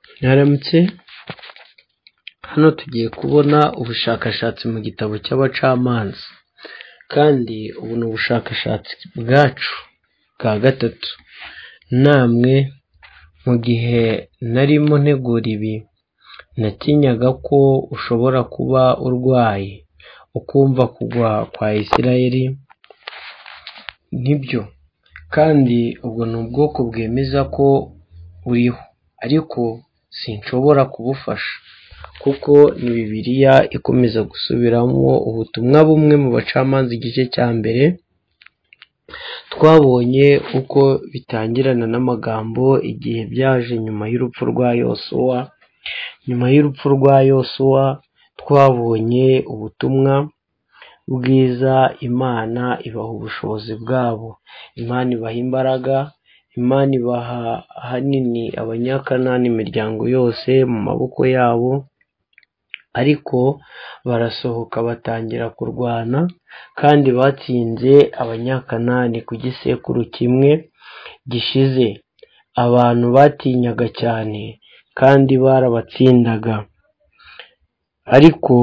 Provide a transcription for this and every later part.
Mwaramutse, hano tugiye kubona ubushakashatsi mu gitabo cy'abacamanza, kandi ubu ni ubushakashatsi bwacu bwa gatatu. Namwe mu gihe narimo ntegura ibi, natinyaga ko ushobora kuba urwaye ukumva kugwa kwa Isirayeli. Nibyo, kandi ubwo ni ubwoko bwemeza ko uriho, ariko sinshobora kubufasha kuko ni Bibiliya ikomeza gusubiramo ubutumwa bumwe mu bacamanza igice cya mbere. Twabonye uko bitangirana n'amagambo igihe byaje nyuma y'urupfu rwa Yosuwa. Nyuma y'urupfu rwa Yosuwa twabonye ubutumwa bwiza, Imana ibaha ubushobozi bwabo, Imana ibaha imbaraga, Imana ibaha ahanini abanyakanani imiryango yose mu maboko yabo, ariko barasohoka batangira kurwana, kandi batsinze abanyakanani ku gisekuru kimwe gishize. Abantu batinyaga cyane kandi barabatsindaga, ariko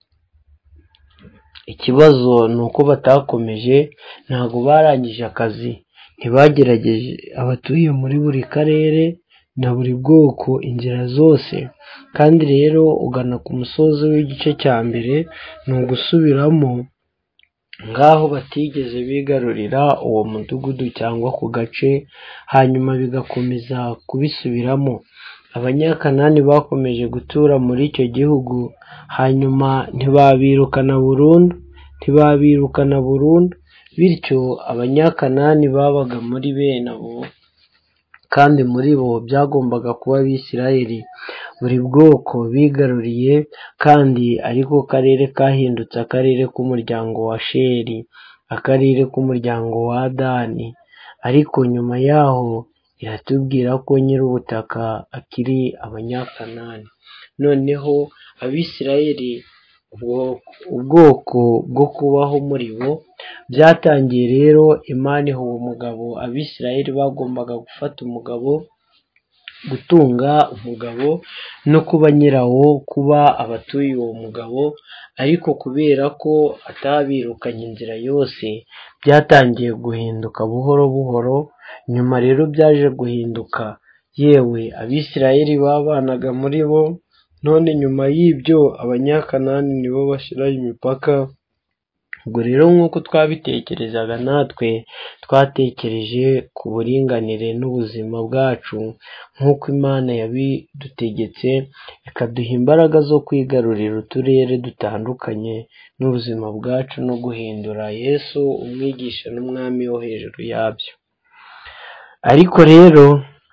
ikibazo ni uko batakomeje, ntabwo barangije akazi, ntibagerageje abatuye muri buri karere na buri bwoko inzira zose. Kandi rero ugana ku musozi w'igice cya mbere ni ugusubiramo ngaho batigeze bigarurira uwo mudugudu cyangwa ku gace, hanyuma bigakomeza kubisubiramo. Abanyakanani bakomeje gutura muri icyo gihugu, hanyuma ntibabirukana burundu, bityo abanyakanani babaga muri bene abo, kandi muri bo byagombaga kuba Abisirayeli. Buri bwoko bigaruriye, kandi ariko karere kahindutse akarere k'umuryango wa Sheri, akarere k'umuryango wa Dani. Ariko nyuma yaho iratubwira ko nyir'ubutaka akiri abanyakanani. Noneho Abisirayeli, ubwoko bwo kubaho muri bo byatangiye rero. Imana iha uwo mugabo, Abisirayeli bagombaga gufata umugabo, gutunga umugabo no kuba nyirawo, kuba abatuye uwo mugabo. Ariko kubera ko atabirukanye inzira yose, byatangiye guhinduka buhoro buhoro. Nyuma rero byaje guhinduka, yewe Abisirayeli babanaga muri bo, none nyuma y'ibyo abanyakanani nibo bashyiraho imipaka. Ubwo rero nk'uko twabitekerezaga, natwe twatekereje ku buringanire n'ubuzima bwacu nk'uko Imana yabidutegetse, ikaduha imbaraga zo kwigarurira uturere dutandukanye n'ubuzima bwacu, no guhindura Yesu umwigisha n'umwami wo hejuru yabyo. Ariko rero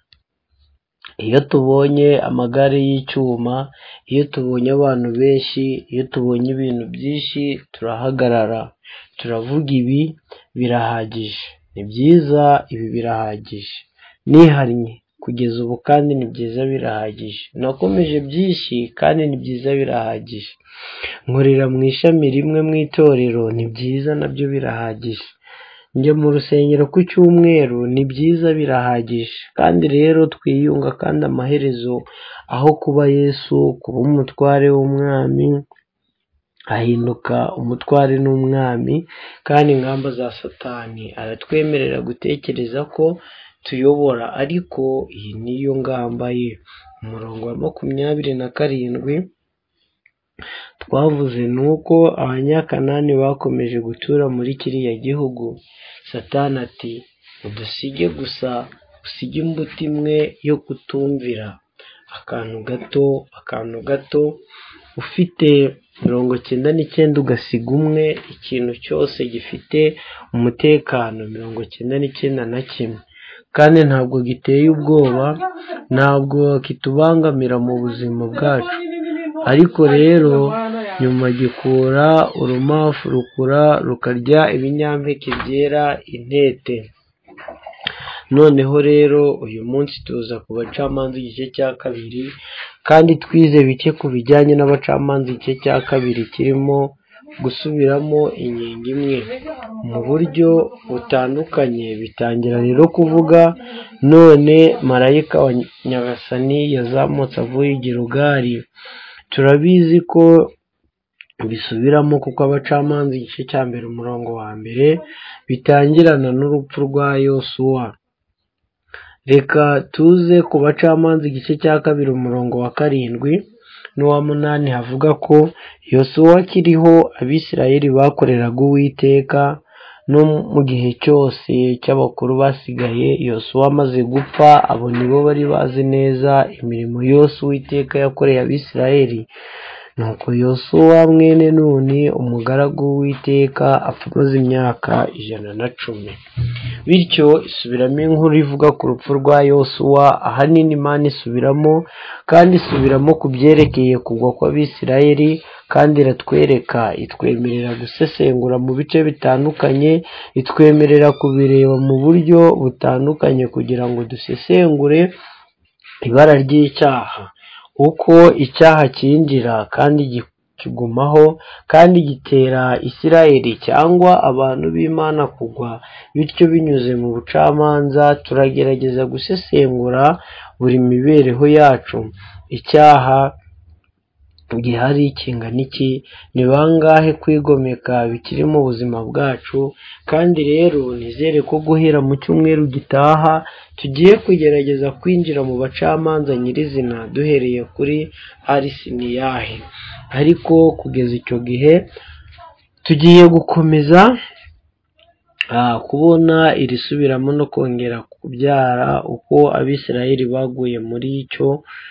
iyo tubonye amagare y'icyuma, iyo tubonye abantu benshi, iyo tubonye ibintu byinshi, turahagarara turavuga ibi birahagije, ni byiza, ibi birahagije. Nihannye kugeza ubu kandi ni byiza, birahagije. Nakomeje byinshi kandi ni byiza, birahagije. Nkorera mu ishami rimwe mu itorero, ni byiza, nabyo birahagije. Njya mu rusengero ku cyumweru, ni byiza, birahagije. Kandi rero twiyunga, kandi amaherezo aho kuba Yesu kuba umutware w'umwami, ahinduka umutware n'umwami, kandi ingamba za Satani aratwemerera gutekereza ko tuyobora, ariko iyi niyo ngamba ye. Umurongo wa 27 twavuze ni uko abanyakanani bakomeje gutura muri kiriya gihugu. Satani ati, udusige gusa, usige imbuto imwe yo kutumvira, akantu gato, ufite 99 ugasiga umwe. Ikintu cyose gifite umutekano 99, kandi ntabwo giteye ubwoba, ntabwo kitubangamira mu buzima bwacu. Ariko rero nyuma gikura urumafu, rukarya ibinyampeke byera intete. Noneho rero uyu munsi tuza ku bacamanza igice cya kabiri, kandi twize bike ku bijyanye n'abacamanza igice cya kabiri, kirimo gusubiramo ingingo imwe mu buryo butandukanye. Bitangira rero kuvuga, none marayika wa Nyagasani yazamutse avuye i Gilugali. Turabizi ko bisubiramo kuko abacamanza igice cya mbere umurongo wa mbere bitangirana n'urupfu rwa Yosuwa. Reka tuze ku bacamanza igice cya kabiri umurongo wa 7 n'uwa 8 havuga ko Yosuwa akiriho Abisirayeli bakoreraga Uwiteka, no mu gihe cyose cy'abakuru basigaye Yosuwa amaze gupfa, abo nibo bari bazi neza imirimo yose Uwiteka yakoreye Abisirayeli. Nuko Yosuwa mwene Nuni umugaragu w'Uwiteka apfa amaze imyaka 110. Bityo isubiramo inkuru ivuga ku rupfu rwa Yosuwa. Ahanini Imana isubiramo kandi isubiramo ku byerekeye kugwa kw'Abisirayeli, kandi iratwereka, itwemerera gusesengura mu bice bitandukanye, itwemerera kubireba mu buryo butandukanye kugira ngo dusesengure ibara ry'icyaha, uko icyaha cyinjira kandi kigumaho kandi gitera Isirayeli cyangwa abantu b'Imana kugwa. Bityo binyuze mu bucamanza turagerageza gusesengura buri mibereho yacu. Icyaha gihari kingana iki? Ni bangahe kwigomeka bikiri mu buzima bwacu? Kandi rero nizere ko guhera mu cyumweru gitaha tugiye kugerageza kwinjira mu bacamanza nyirizina duhereye kuri Arisiniyahi. Ariko kugeza icyo gihe tugiye gukomeza kubona iri subiramo no kongera kubyara uko Abisirayeli baguye muri icyo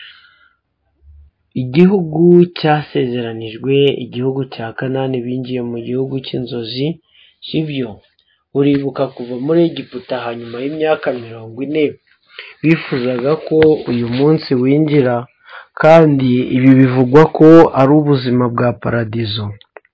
igihugu cyasezeranijwe, igihugu cya Kanani, binjiye mu gihugu cy'inzozi. Sibyo? Uribuka kuva muri Egiputa hanyuma y'imyaka 40 bifuzaga ko uyu munsi winjira, kandi ibi bivugwa ko ari ubuzima bwa paradizo.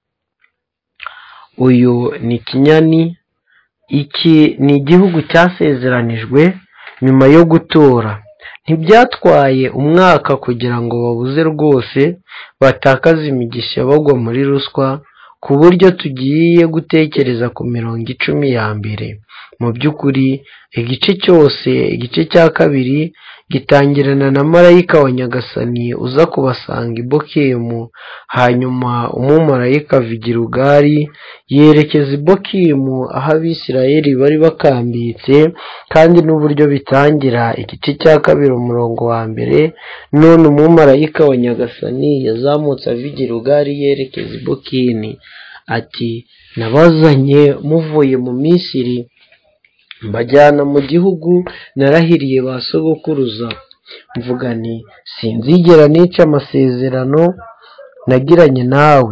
Uyu ni Kinyani. Iki ni igihugu cyasezeranijwe nyuma yo gutora. Ntibyatwaye umwaka kugira ngo babuze rwose batakaza imigisha bagwa muri ruswa, ku buryo tugiye gutekereza ku mirongo 10 ya mbere. Mu by'ukuri igice cyose, igice cya kabiri gitangirana na marayika wa Nyagasani uza kubasanga i Bokimu. Hanyuma umumarayika ava i Gilugali yerekeza i Bokimu aho Abisirayeli bari bakambitse, kandi n'uburyo bitangira igice cya kabiri umurongo wa mbere. None umumarayika wa Nyagasani yazamutse ava i Gilugali yerekeza i Bokini, ati nabazanye muvuye mu Misiri, mbajyana mu gihugu narahiriye ba sogokuruza, mvuga nti sinzigera nica amasezerano nagiranye nawe.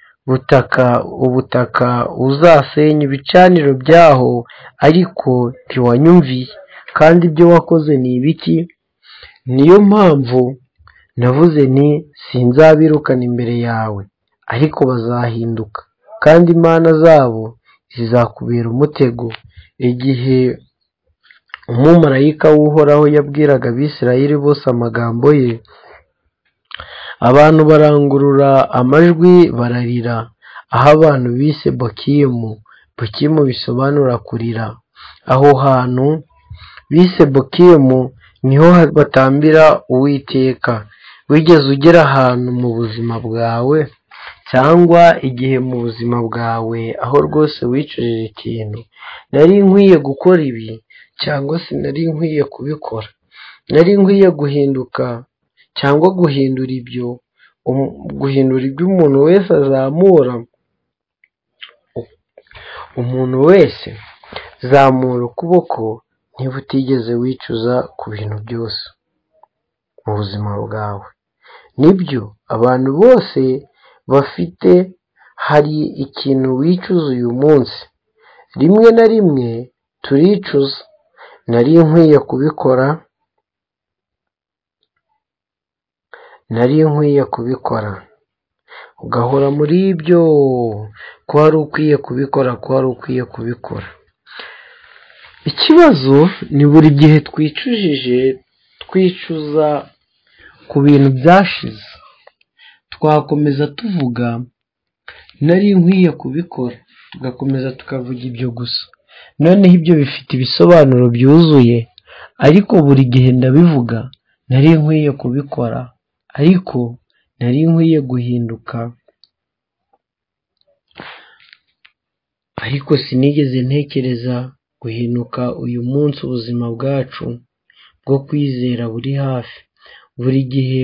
Ubutaka uzasenya ibicaniro byaho, ariko ntiwanyumviye. Kandi ibyo wakoze ni ibiki? Niyo mpamvu navuze nti sinzabirukana imbere yawe, ariko bazahinduka, kandi imana zabo zizakubera umutego. Igihe umumarayika w'Uhoraho yabwiraga Abisirayeli bose amagambo ye, abantu barangurura amajwi bararira, aho abantu bise Bokimu. Bokimu bisobanura kurira. Aho hantu bise Bokimu niho batambira Uwiteka. Wigeze ugera ahantu mu buzima bwawe, cyangwa igihe mu buzima bwawe aho rwose wicujije ikintu, nari nkwiye gukora ibi cyangwa sinari nkwiye kubikora, nari nkwiye guhinduka cyangwa guhindura ibyo umuntu wese azamura? Umuntu wese zamura ukuboko niba utigeze wicuza ku bintu byose mu buzima bwawe. Nibyo, abantu bose bafite hari ikintu wicuza uyu munsi. Rimwe na rimwe turicuza, nari nkwiye kubikora, ugahora muri ibyo, ko wari ukwiye kubikora. Ikibazo ni buri gihe twicuza ku bintu byashize. Twakomeza tuvuga nari nkwiye kubikora, tugakomeza tukavuga ibyo gusa. Noneho ibyo bifite ibisobanuro byuzuye, ariko buri gihe ndabivuga. Nari nkwiye kubikora, ariko nari nkwiye guhinduka. Ariko sinigeze ntekereza guhinduka. Uyu munsi ubuzima bwacu bwo kwizera buri hafi. Buri gihe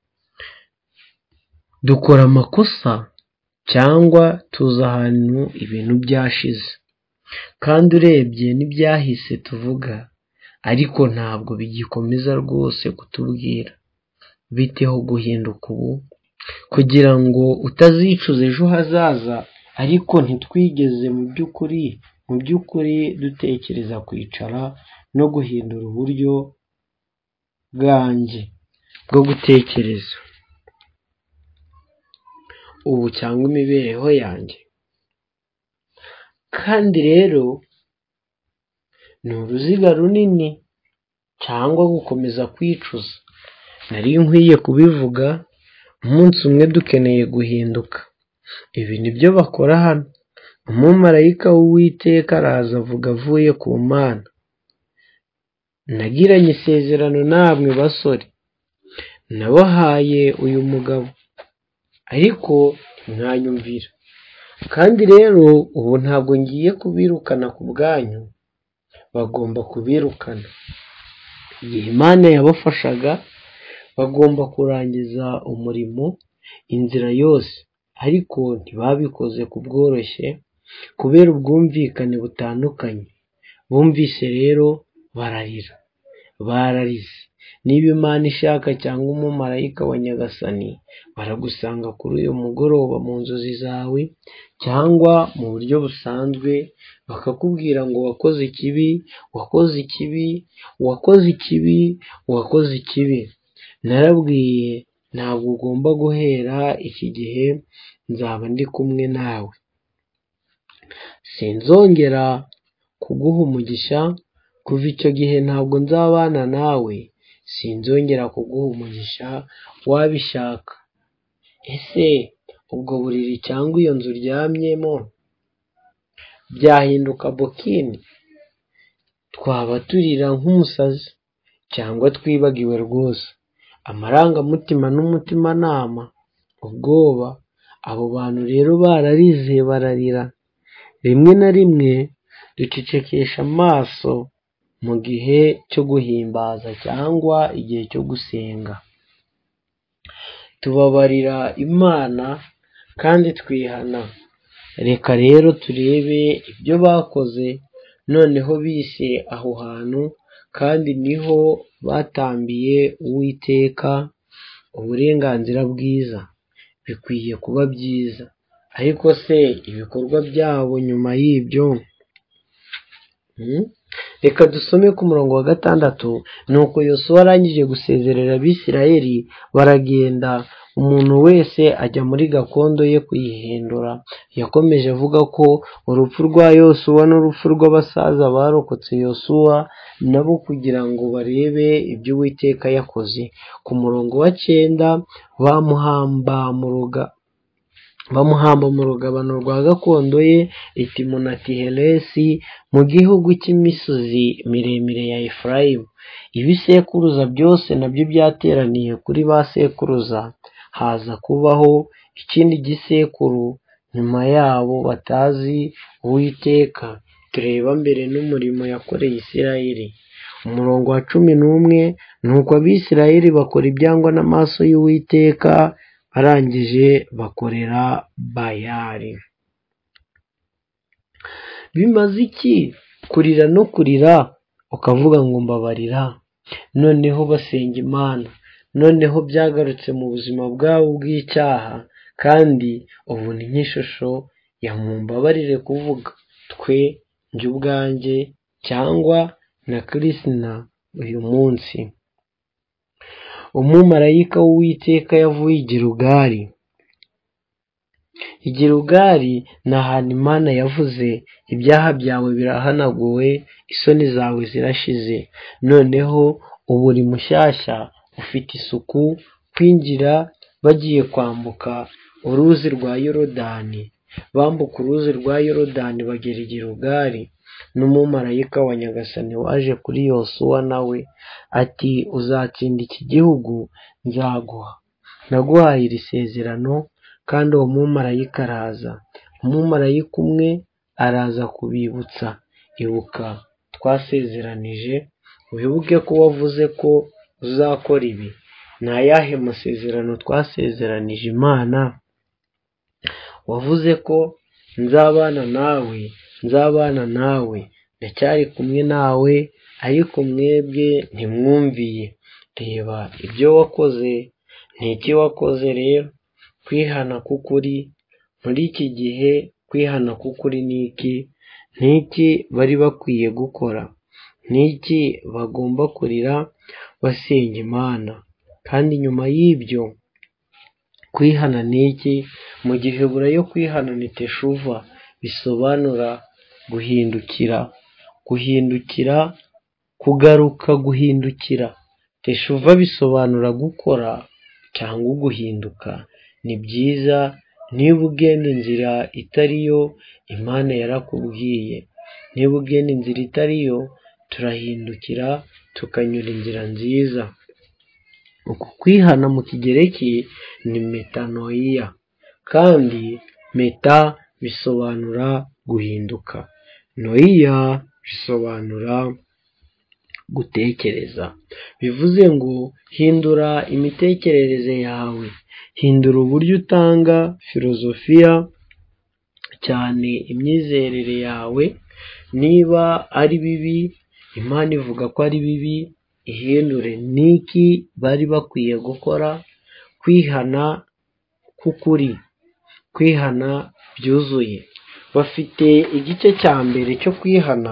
dukora amakosa cyangwa tuza ahantu ibintu byashize, kandi urebye n'ibyahise tuvuga, ariko ntabwo bigikomeza rwose kutubwira. Biteho guhinduka ubu, kugira ngo utazicuza ejo hazaza. Ariko ntitwigeze mu by'ukuri dutekereza kwicara no guhindura uburyo bwanjye bwo gutekereza ubu cyangwa imibereho yanjye. Kandi rero ni uruziga runini cyangwa gukomeza kwicuza. Nari nkwiye kubivuga. Umunsi umwe dukeneye guhinduka. Ibi nibyo bakora hano. Umumarayika w'Uwiteka araza avuga avuye ku Mana. Nagiranye isezerano namwe basore, nabahaye uyu mugabo, ariko mwanyumvira. Kandi rero ubu ntabwo ngiye kubirukana ku bwanyu, bagomba kubirukana. Igihe Imana yabafashaga, bagomba kurangiza umurimo inzira yose, ariko ntibabikoze ku bworoshye kubera ubwumvikane butandukanye. Bumvise rero bararira, bararize. Niba Imana ishaka cyangwa umumarayika wa Nyagasani baragusanga kuri uyu mugoroba mu nzozi zawe cyangwa mu buryo busanzwe, bakakubwira ngo wakoze ikibi, wakoze ikibi, wakoze ikibi, wakoze ikibi. Narabwiye, ntabwo ugomba guhera iki gihe nzaba ndi kumwe nawe. Sinzongera kuguha umugisha. Kuva icyo gihe ntabwo nzabana nawe. Sinzongera kuguha umugisha wabishaka. Ese ubwo buriri cyangwa iyo nzu uryamyemo byahinduka bokini? Twaba turira nk'umusazi cyangwa twibagiwe rwose amarangamutima n'umutimanama, ubwoba. Abo bantu rero bararize, bararira. Rimwe na rimwe ducecekesha amaso mu gihe cyo guhimbaza cyangwa igihe cyo gusenga. Tubabarira Imana kandi twihana. Reka rero turebe ibyo bakoze. Noneho bise aho hantu, kandi niho batambiye Uwiteka uburenganzira bwiza. Bikwiye kuba byiza. Ariko se ibikorwa byabo nyuma y'ibyo? Reka dusome ku murongo wa 6. Nuko Yosuwa arangije gusezerera Abisirayeli, baragenda, umuntu wese ajya muri gakondo ye kuyihindura. Yakomeje avuga ko urupfu rwa Yosuwa n'urupfu rw'abasaza barokotse Yosuwa nabo kugira ngo barebe ibyo Uwiteka yakoze. Ku murongo wa 9, bamuhamba mu rugabano rwa gakondo ye i Timunati-Heresi mu gihugu cy'imisozi miremire ya Efurayimu. Ibisekuruza byose nabyo byateraniye kuri ba sekuruza. Haza kubaho ikindi gisekuru nyuma yabo batazi Uwiteka. Tureba mbere n'umurimo yakoreye Isirayeli. Umurongo wa 11, nuko Abisirayeli bakora ibyangwa n'amaso y'Uwiteka, barangije bakorera Bayali. Bimaze iki kurira no kurira ukavuga ngo mbabarira? Noneho basenga Imana. Noneho byagarutse mu buzima bwabo bw'icyaha, kandi ubu ni nk'ishusho ya mumbabarire kuvuga twe, njye ubwanjye cyangwa na Kristina uyu munsi. Umumarayika w'Uwiteka yavuye i Gilugali. I Gilugali ni ahantu Imana yavuze, ibyaha byawe birahanaguwe, isoni zawe zirashize. Noneho ubu uri mushyashya, ufite isuku. Kwinjira bagiye kwambuka uruzi rwa Yorodani. bambuka uruzi rwa Yorodani bagera i Gilugali, n'umumarayika wa Nyagasani waje kuri Yosuwa nawe ati uzatsinda iki gihugu nzaguha. Naguhaye iri sezerano. Kandi uwo mumarayika araza. Umumarayika umwe araza kubibutsa. Ibuka twasezeranije, wibuke ko wavuze ko uzakora ibi. Ni ayahe masezerano twasezeranije Imana? Wavuze ko nzabana nawe, ndacyari kumwe nawe, ariko mwebwe ntimwumviye. Reba ibyo wakoze. Ni iki wakoze rero? Kwihana k'ukuri muri iki gihe, kwihana k'ukuri ni iki? Ni iki bari bakwiye gukora? Ni iki bagomba kurira basenga Imana? Kandi nyuma y'ibyo kwihana ni iki? Mu giheburayo kwihana ni teshuva, bisobanura guhindukira, kugaruka, guhindukira. Teshuva bisobanura gukora cyangwa guhinduka. Ni byiza niba ugenda inzira itari yo, Imana yarakubwiye. Niba ugenda inzira itari yo, turahindukira tukanyura inzira nziza. Uku kwihana mu kigereki ni metanoia, kandi meta bisobanura guhinduka, noia bisobanura gutekereza. Bivuze ngo hindura imitekerereze yawe, hindura uburyo utanga filozofiya, cyane imyizerere yawe. Niba ari bibi, Imana ivuga ko ari bibi, ihindure. Niki bari bakwiye gukora? Kwihana k'ukuri, kwihana byuzuye. Bafite igice cya mbere cyo kwihana,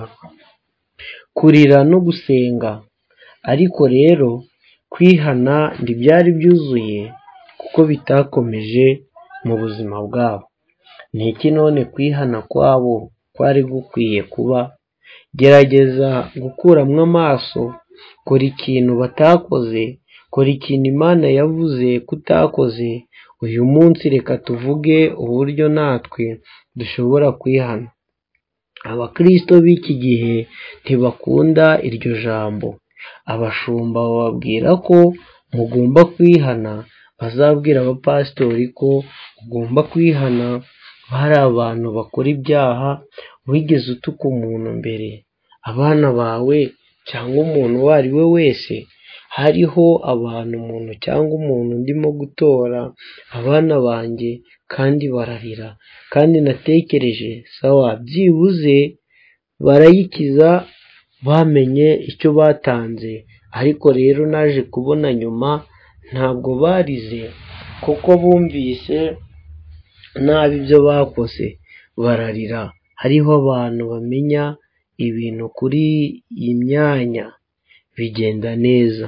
kurira no gusenga. Ariko rero kwihana ntibyari byuzuye kuko bitakomeje mu buzima bwabo. Ni iki none kwihana kwabo kwari gukwiye kuba? Gerageza gukuramo amaso, kora ikintu batakoze, kora ikintu Imana yavuze kutakoze. Uyu munsi reka tuvuge uburyo natwe dushobora kwihana. Abakristo b'iki gihe ntibakunda iryo jambo. Abashumba bababwira ko mugomba kwihana, bazabwira abapasitori ko ugomba kwihana. Hari abantu bakora ibyaha. Wigeze utuka umuntu mbere? Abana bawe cyangwa umuntu uwo ari we wese? Hariho umuntu cyangwa umuntu ndimo gutora, abana banjye, kandi bararira. Kandi natekereje sawa, byibuze barayikiza, bamenye icyo batanze. Ariko rero naje kubona nyuma ntabwo barize, kuko bumvise nabi ibyo bakoze, bararira. Hariho abantu bamenya ibintu kuri iyi myanya bigenda neza,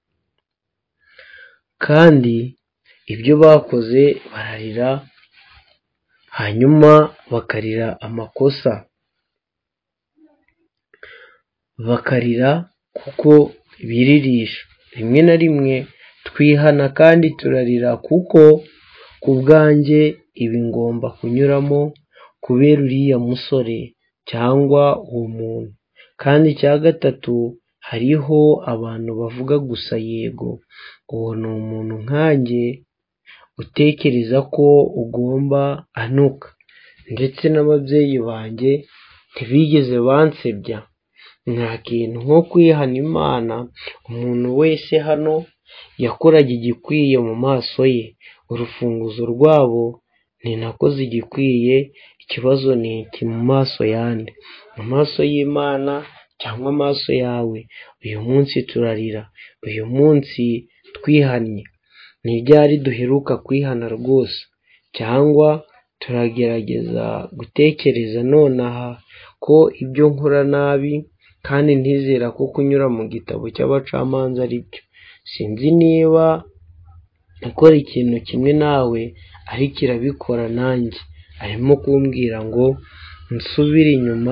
kandi ibyo bakoze bararira, hanyuma bakarira amakosa, bakarira kuko biririsha. Rimwe na rimwe twihana kandi turarira kuko ku bwanjye ibi ngomba kunyuramo kubera uriya musore cyangwa uwo muntu. Kandi icya gatatu, hariho abantu bavuga gusa yego. Uwo ni umuntu nkanjye utekereza ko ugomba anuka, ndetse n'ababyeyi banjye ntibigeze bansebya. Nta kintu nko kwihana Imana. Umuntu wese hano yakoraga igikwiye mu maso ye. Urufunguzo rwabo ni nakoze igikwiye. Ikibazo ni iki mu maso yande? Mu maso y'Imana cyangwa amaso yawe? Uyu munsi turarira, uyu munsi twihannye. Ni ryari duheruka kwihana rwose? Cyangwa turagerageza gutekereza nonaha ko ibyo nkora nabi, kandi ntizera ko kunyura mu gitabo cy'abacamanza ari byo? Sinzi niba ukora ikintu kimwe nawe ariko irabikora nanjye. Arimo kumbwira ngo nsubire inyuma,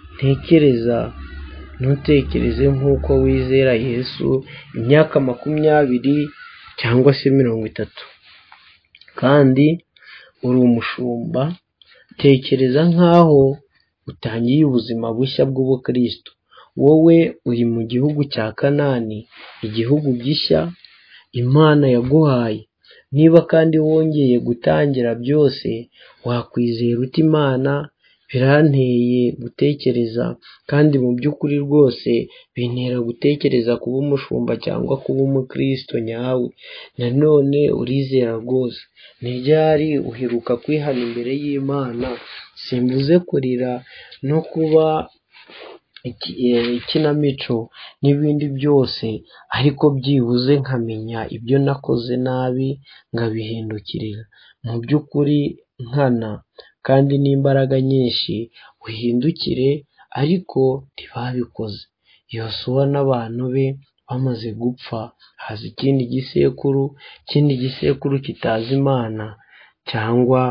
ntutekereze nk'uko wizera Yesu imyaka 20 cyangwa se 30, kandi uri umushumba tekereza nk'aho utangiye ubuzima bushya bw'ubukristo. Wowe uri mu gihugu cya Kanani, igihugu gishya Imana yaguhaye. Niba kandi wongeye gutangira byose, wakwizera uti Imana biranteye gutekereza, kandi mu by'ukuri rwose bintera gutekereza kuba umushumba cyangwa kuba umukristo nyawe. Nanone urizera rwose. Ni ryari uheruka kwihana imbere y'Imana? Simvuze kurira no kuba ikinamico n'ibindi byose, ariko byibuze nkamenya ibyo nakoze nabi ngabihindukirira. Mu by'ukuri nkana kandi n'imbaraga nyinshi, uhindukire, ariko ntibabikoze. Yosuwa n'abantu be bamaze gupfa, haza ikindi gisekuru kitazi Imana cyangwa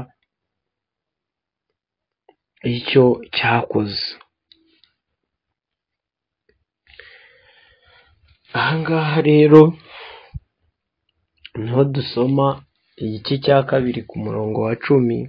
icyo cyakoze. Ahangaha rero niho dusoma igice cya 2 ku murongo wa 10.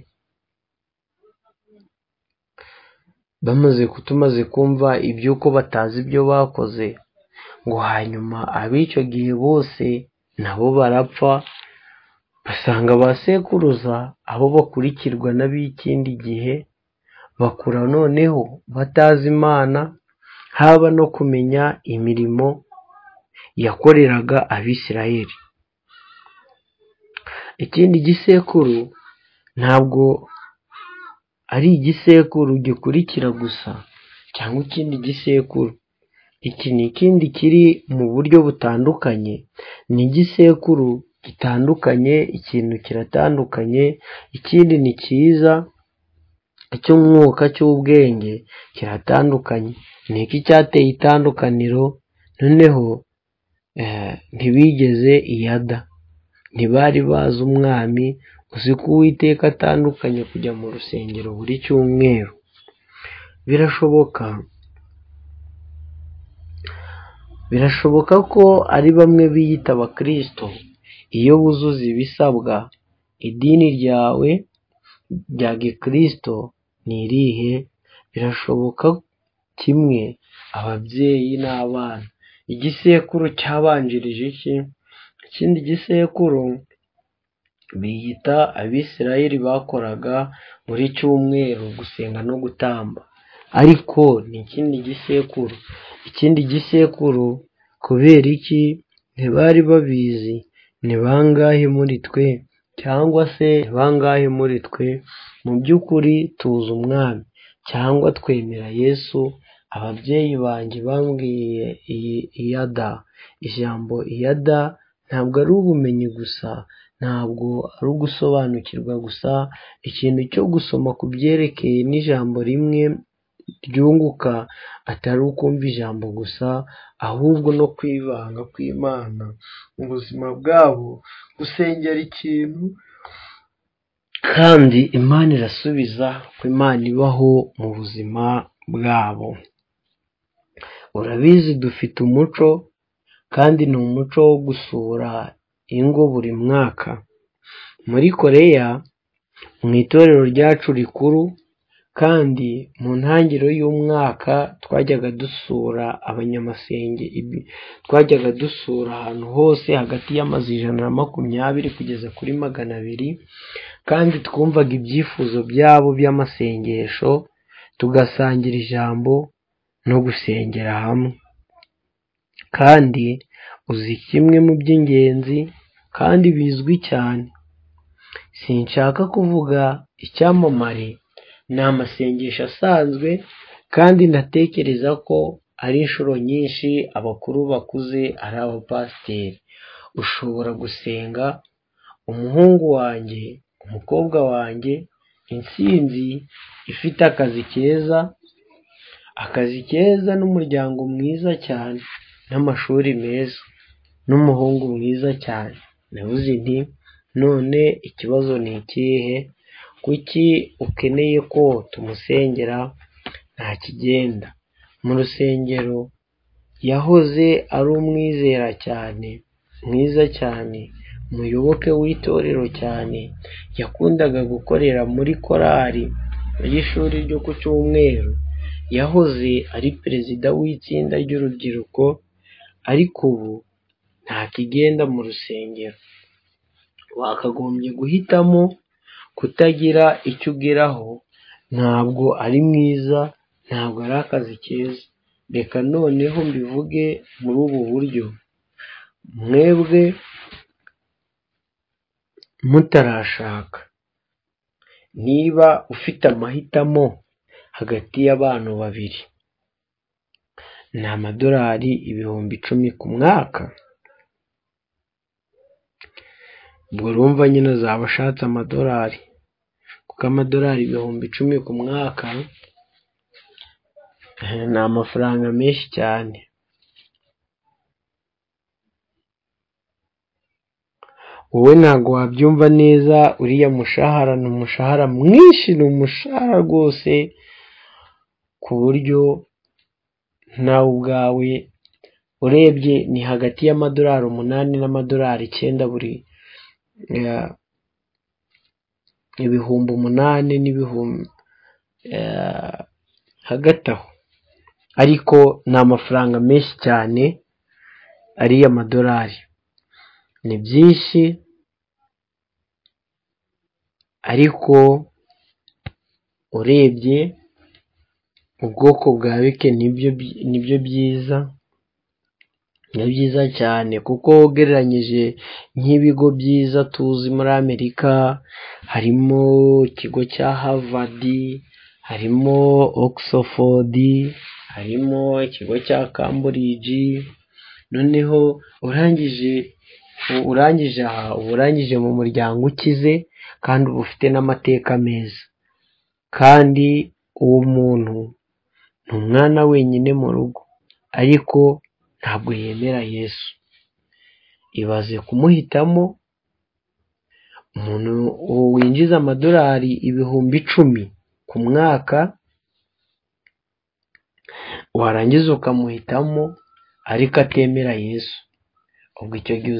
Tumaze kumva iby'uko batazi ibyo bakoze, ngo hanyuma ab'icyo gihe bose nabo barapfa, basanga ba sekuruza abo bakurikirwa n'ab'ikindi gihe bakura noneho batazi Imana, haba no kumenya imirimo yakoreraga Abisirayeli. Ikindi gisekuru ntabwo ari igisekuru gikurikira gusa cyangwa ikindi gisekuru. Iki ni ikindi kiri mu buryo butandukanye. Ni igisekuru gitandukanye, ikintu kiratandukanye, ikindi ni cyiza, icy'umwuka cy'ubwenge kiratandukanye. Ni iki cyateye itandukaniro? Noneho ntibigeze iyada, ntibari bazi umwami. Uzi ko Uwiteka atandukanye kujya mu rusengero buri cyumweru. Birashoboka ko ari bamwe biyita abakristo. Iyo wuzuza ibisabwa, idini ryawe rya gikristo ni irihe? Birashoboka kimwe ababyeyi n'abana. Igisekuru cyabanjirije iki? Ikindi gisekuru biyita Abisirayeli bakoraga buri cyumweru, gusenga no gutamba. Ariko ni ikindi gisekuru. Ikindi gisekuru kubera iki ntibari babizi? Ni bangahe muri twe, cyangwa se bangahe muri twe mu by'ukuri tuzi umwami cyangwa twemera Yesu? Ababyeyi banjye bambwiye iyada. Ijambo iyada ntabwo ari ubumenyi gusa, ntabwo ari ugusobanukirwa gusa, ikintu cyo gusoma ku byerekeye n'ijambo rimwe ryunguka, atari ukumva ijambo gusa, ahubwo no kwivanga kw'Imana mu buzima bwabo, gusengera ikintu, kandi Imana irasubiza ko Imana ibaho mu buzima bwabo. Urabizi dufite umuco, kandi ni umuco wo gusura ingo buri mwaka. Muri Koreya, mu itorero ryacu rikuru, kandi mu ntangiriro y'umwaka twajyaga dusura twajyaga dusura ahantu hose hagati y'amazu 120 kugeza kuri 200, kandi twumvaga ibyifuzo byabo by'amasengesho, tugasangira ijambo no gusengera hamwe. Kandi uzi kimwe mu by'ingenzi kandi bizwi cyane, sinshaka kuvuga icyamamare, ni amasengesho asanzwe, kandi ndatekereza ko ari inshuro nyinshi abakuru bakuze ari abapasiteri. Ushobora gusenga umuhungu wanjye, umukobwa wanjye, intsinzi ifite akazi keza n'umuryango mwiza cyane n'amashuri meza n'umuhungu mwiza cyane. Navuze nti none ikibazo ni ikihe? Kuki ukeneye ko tumusengera? Nta kigenda. Mu rusengero yahoze ari umwizera cyane, mwiza cyane, umuyoboke w'itorero cyane, yakundaga gukorera muri korali y'ishuri ryo ku Cyumweru yahoze ari perezida w'itsinda ry'urubyiruko, ariko ubu ntakigenda mu rusengero. Wakagombye guhitamo kutagira icyo ugeraho, ntabwo ari mwiza, ntabwo ari akazi keza. Reka noneho mbivuge muri ubu buryo: mwebwe mutarashaka, niba ufite amahitamo hagati y'abantu babiri, ni amadolari 10,000 ku mwaka. ubwo urumva nyine azaba ashatse amadolari, kuko amadolari 10,000 ku mwaka ni amafaranga menshi cyane. Wowe ntabwo wabyumva neza, uriya mushahara ni umushahara mwinshi, ni umushahara rwose, ku buryo nawe ubwawe urebye ni hagati y'amadolari 8 n'amadolari 9, buri 8,000 n'ibihumbi hagati aho. Ariko ni amafaranga menshi cyane ariya madolari, ni byinshi, ariko urebye ubwoko bwa bike nibyo byiza, ni byiza cyane, kuko ugereranyije nk'ibigo byiza tuzi muri Amerika, harimo ikigo cya Harvard, harimo Oxford, harimo ikigo cya Cambridge. Noneho urangije aha, urangije mu muryango ukize, kandi uba ufite n'amateka meza. Kandi uwo muntu ni umwana wenyine mu rugo, ariko ntabwo yemera Yesu. Ibaze kumuhitamo umuntu winjiza amadolari 10,000 ku mwaka, warangiza ukamuhitamo ariko atemera Yesu. Ubwo icyo gihe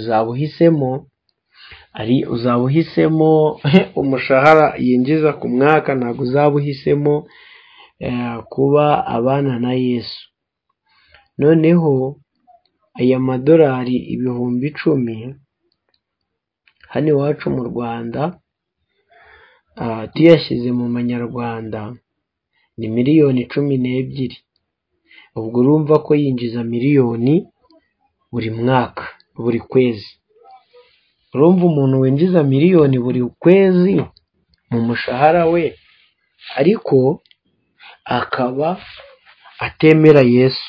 uzaba uhisemo umushahara yinjiza ku mwaka, ntabwo uzaba uhisemo kuba abana na Yesu. Noneho aya madolari 10,000 hano iwacu mu Rwanda, tuyashyize mu manyarwanda ni miliyoni 12. ubwo urumva ko yinjiza miliyoni buri mwaka, buri kwezi. Urumva umuntu winjiza miliyoni buri kwezi mu mushahara we, ariko akaba atemera Yesu.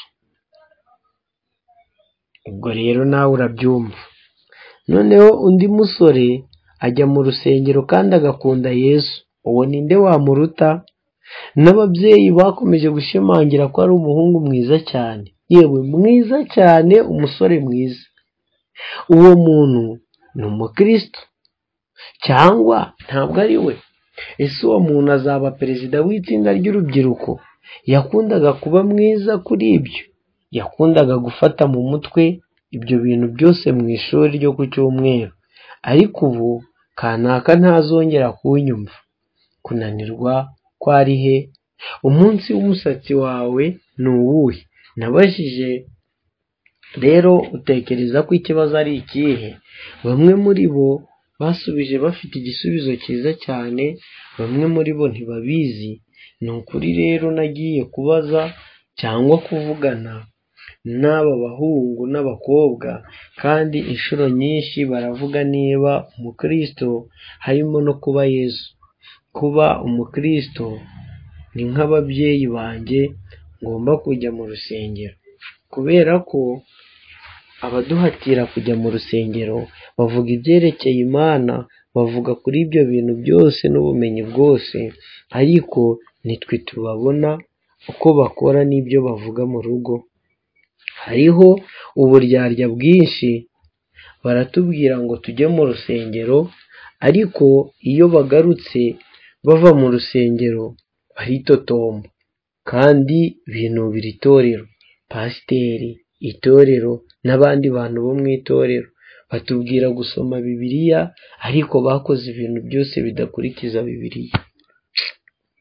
ubwo rero nawe urabyumva. Noneho undi musore ajya mu rusengero kandi agakunda Yesu, uwo ninde wamuruta? N'ababyeyi bakomeje gushimangira ko ari umuhungu mwiza cyane, yewe mwiza cyane, umusore mwiza. Uwo muntu ni umukristo cyangwa ntabwo ari we? Ese uwo muntu azaba perezida w'itsinda ry'urubyiruko? Yakundaga kuba mwiza kuri ibyo, yakundaga gufata mu mutwe ibyo bintu byose mu ishuri ryo ku Cyumweru, ariko ubu kanaka ntazongera kunyumva. Kunanirwa kwari he? Umunsi w'umusatsi wawe ni uwuhe? Nabajije rero, utekereza ko ikibazo ari ikihe? Bamwe muri bo basubije bafite igisubizo cyiza cyane, bamwe muri bo ntibabizi. Ni ukuri rero nagiye kubaza cyangwa kuvugana n'aba bahungu n'abakobwa, kandi inshuro nyinshi baravuga niba umukristo harimo no kuba Yesu. Kuba umukristo ni nk'ababyeyi banjye, ngomba kujya mu rusengero, kubera ko abaduhatira kujya mu rusengero bavuga ibyerekeye Imana, bavuga kuri ibyo bintu byose n'ubumenyi bwose, ariko nitwe tubabona uko bakora n'ibyo bavuga mu rugo. Hariho uburyarya bwinshi, baratubwira ngo tujye mu rusengero, ariko iyo bagarutse bava mu rusengero baritotomba, kandi binubira itorero, pasiteri, itorero n'abandi bantu bo mu itorero. Batubwira gusoma Bibiliya, ariko bakoze ibintu byose bidakurikiza Bibiliya.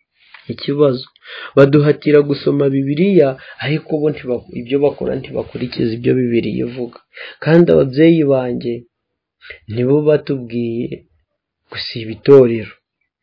ikibazo. Baduhatira gusoma Bibiliya ariko bo ibyo bakora ntibakurikiza ibyo Bibiliya ivuga. Kandi ababyeyi banjye nibo batubwiye gusiba itorero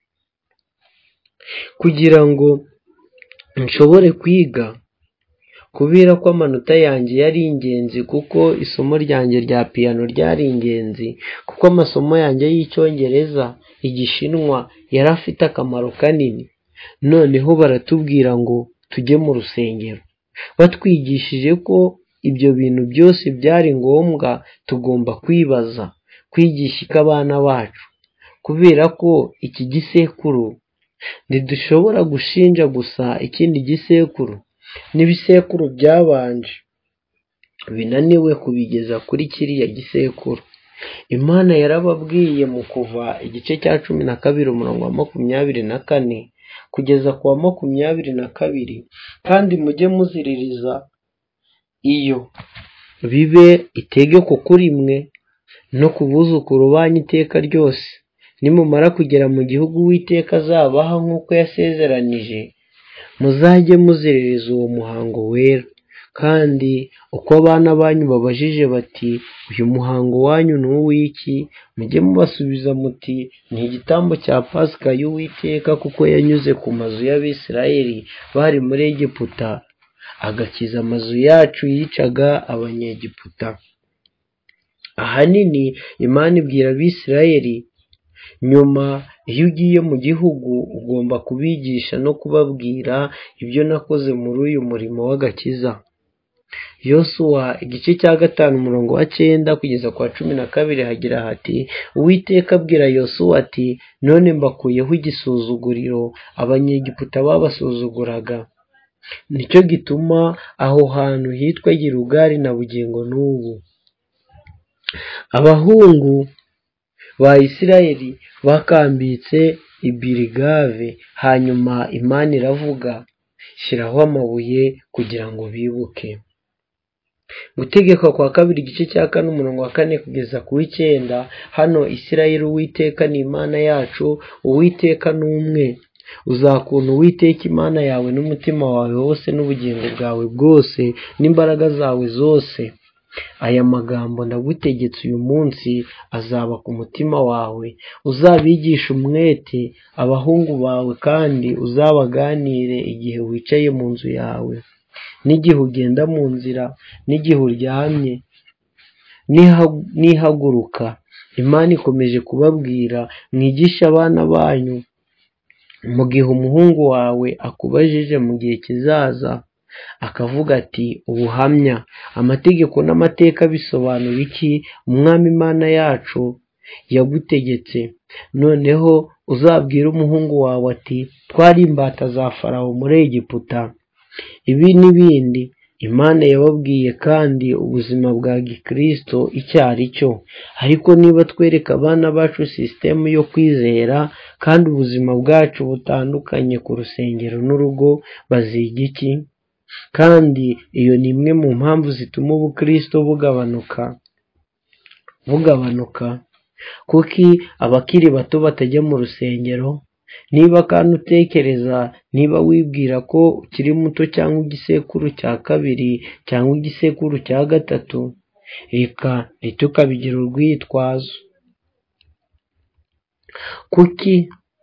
kugira ngo nshobore kwiga, kubera ko amanota yanjye yari ingenzi, kuko isomo ryanjye rya piyano ryari ingenzi, kuko amasomo yanjye y'icyongereza, igishinwa yari afite akamaro kanini. Noneho baratubwira ngo tujye mu rusengero, batwigishije ko ibyo bintu byose byari ngombwa. Tugomba kwigisha abana bacu, kubera ko iki gisekuru ntidushobora gushinja gusa ikindi gisekuru, n'ibisekuru byabanje binaniwe kubigeza kuri kiriya gisekuru. Imana yarababwiye mu Kuva igice cya 12 umurongo wa 24 kugeza ku wa 22, kandi mujye muziririza iyo bibe itegeko kuri mwe no ku buzukuru banyu iteka ryose, nimumara kugera mu gihugu Uwiteka azabaha nk'uko yasezeranije, muzajye muziririza uwo muhango wera. Kandi uko abana banyu babajije bati uyu muhango wanyu ni uw'iki, mujye mubasubiza muti ni igitambo cya Pasika y'Uwiteka, kuko yanyuze ku mazu y'Abisirayeli bari muri Egiputa, agakiza amazu yacu yicaga Abanyegiputa. Ahanini Imana ibwira Abisirayeli, nyuma iyo ugiye mu gihugu ugomba kubigisha no kubabwira ibyo nakoze muri uyu murimo w'agakiza. Yosuwa igice cya 5 umurongo wa 9 kugeza ku wa 12 hagira hati, Uwiteka abwira Yosuwa ati, none mbakuyeho igisuzuguriro Abanyegiputa babasuzuguraga. Nicyo gituma aho hantu hitwa Gilugali na bugingo n'ubu. Abahungu ba Isirayeli bakambitse i Giligadi, hanyuma Imana iravuga, shyiraho amabuye kugira ngo bibuke. Gutegeka kwa 2 igice cya 4 umurongo wa 4 kugeza ku 9, hano Isirayeli Uwiteka ni Imana yacu, Uwiteka ni umwe. Uzakunda Uwiteka Imana yawe n'umutima wawe wose n'ubugingo bwawe bwose n'imbaraga zawe zose. Aya magambo ndagutegetse uyu munsi azaba ku mutima wawe. Uzabigisha umwete abahungu bawe, kandi uzabaganire igihe wicaye mu nzu yawe, n'igihe ugenda mu nzira, n'igihe uryamye, nihaguruka. Imana ikomeje kubabwira, mwigishe abana banyu mu gihe umuhungu wawe akubajije mu gihe kizaza akavuga ati, ubuhamya, amategeko n'amateka bisobanura iki Umwami Imana yacu yagutegetse. Noneho uzabwire umuhungu wawe ati, twari imbata za Farawo muri Egiputa. Ibi n'ibindi Imana yababwiye, kandi ubuzima bwa Gikristo icyo ari cyo. Ariko niba twereka abana bacu sisitemu yo kwizera, kandi ubuzima bwacu butandukanye ku rusengero n'urugo, baziga iki? Kandi iyo ni imwe mu mpamvu zituma ubukristo bugabanuka. Kuki abakiri bato batajya mu rusengero? Niba kandi utekereza, niba wibwira ko ukiri muto cyangwa igisekuru cya 2 cyangwa igisekuru cya 3, reka ntitukabigira urwitwazo. Kuki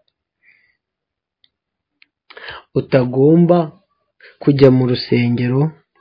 utagomba kujya mu rusengero?